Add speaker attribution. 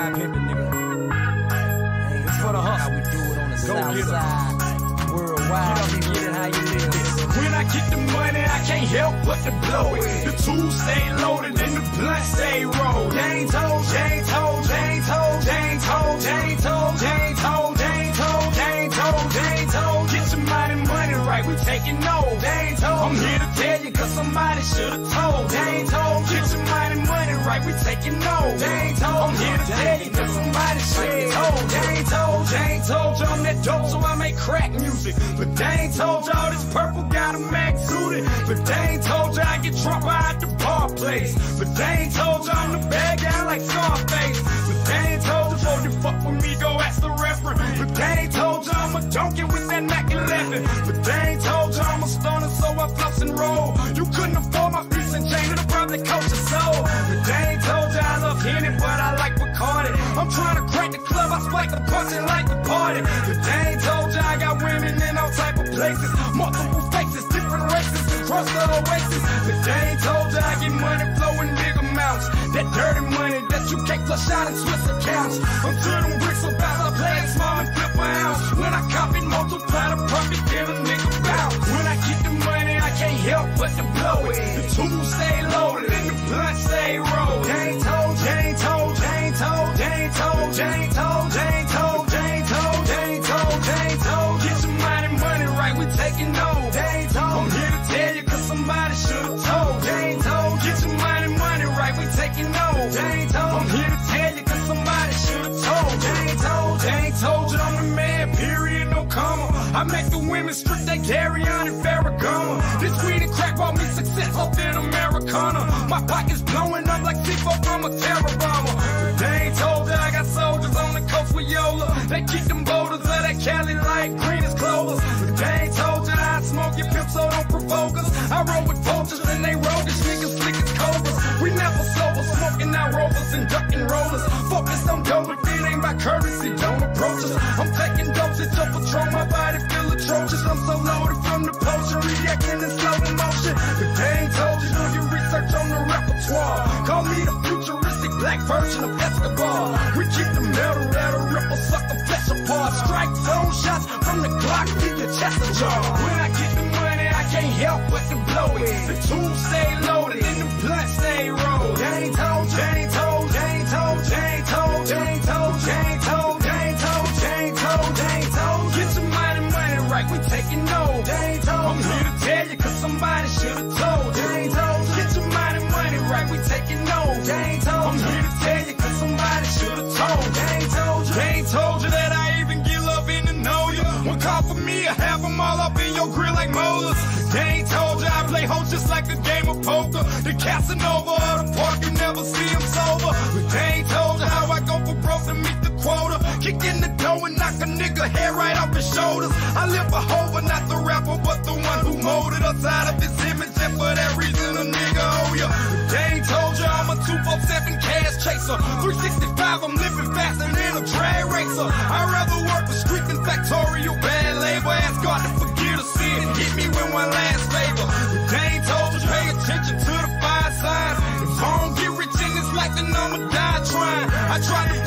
Speaker 1: Worldwide pimpin', nigga. Hey, it's for the hustle. How we do it on the south side. Worldwide, get up and get it how you live.
Speaker 2: When I get the money, I can't help but to blow it. The tools stay loaded and the blunt stay rolled. Jane told, Jane told, Jane told, Jane told, Jane told, Jane told, Jane told, Jane told, Jane told. Get your money right, we taking no. Jane told, I'm here to tell you 'cause somebody should've told. Jane told, get your money right, we taking no. Jane told, I'm here to tell you 'cause somebody should've told. Jane told you I'm that dope, so I make crack music. But they ain't told y'all this purple got a mag suited. But they ain't told y'all I get drunk at the bar place. But they ain't told y'all I'm the bad guy like Scarface. But they ain't told you before you fuck with me, go ask the referee. But they ain't told you I'm a donkey with that Mac 11. But they ain't told you I'm a stunner, so I floss and roll. You couldn't afford my piece and chain, it'll probably cost your soul. But they ain't told you I love Henny, but I like Bacardi. I'm trying to crank the club, I spike the punch and like the party. But they ain't told you I got women in all type of places, multiple faces, different races across the oasis. But they ain't told you I get money flowing big amounts. That dirty money that you can't flush out in Swiss accounts. I'm to them bricks about I play it small and flip a ounce. When I copy, multiply the profit, then a nigga bounce. When I get the money, I can't help but to blow it. The tools stay loaded and the blunt stay rolled. Jane told, Jane told, Jane told, Jane told, Jane told, Jane told, Jane told, Jane told, Jane told. Get your money right, we taking no. Jane told, I'm here to tell you 'cause somebody should've told. Jane told, get your money right, we taking no. Jane told, I'm here to tell you 'cause somebody should've told. Jane told you I'm the man, period, no comma. I make the women strip that carry on in Farragamo. This weed and crack brought me success up in Americana. My pockets blowing up like C4 from a terror bomber. But they ain't told that I got soldiers on the coast with Yola. They keep them boulders of that Cali like green as clovers. But they ain't told you that I smoke your pimp, so don't provoke us. I roll with vultures and they roguish niggas slick as cobras. We never sober, smoking out rovers and ducking rollers. Focused on dope, if it ain't my currency, don't approach us. I'm taking dosage of Patron, my body feel atrocious. I'm so loaded from the potion, reacting in slow motion. But they ain't told you, do your research on the repertoire. Call me the futuristic black version of Escobar. We keep the metal that'll ripple, suck the flesh apart. Strike zone shots from the Glock, leave your chest ajar. When I get the money, I can't help but to blow it. The tools stay loaded and the blunt stay rolled. Jane told, Jane told, Jane told, Jane told, Jane told, Jane told, Jane told, Jane told, Jane told. Get your money right, we taking no. Jane told, I'm here to tell you 'cause somebody should've told. Jane told, get your money right, we taking no. Jane told, I'm here to tell you 'cause somebody should've told. Jane told you that I even get love in to know you. One call for me, I have them all up in your grill like molars. They ain't told you I play host just like a game of poker. The Casanova or the park, you never see him sober. But they ain't told you how I go for broke to meet the quota. Kick in the door and knock a nigga head right off his shoulders. I live for Hova, not the rapper, but the one who molded us out of his image. And for that reason, a nigga owe ya. But they ain't told you I'm a 247 cash chaser. 365, I'm living faster than a drag racer. I'd rather work the street than factorial bad labor. Ask God to forgive the sin and hit me with one last favor. But they ain't told you pay attention to the fine signs. If I don't get rich in this life, then I'ma die trying. I tried to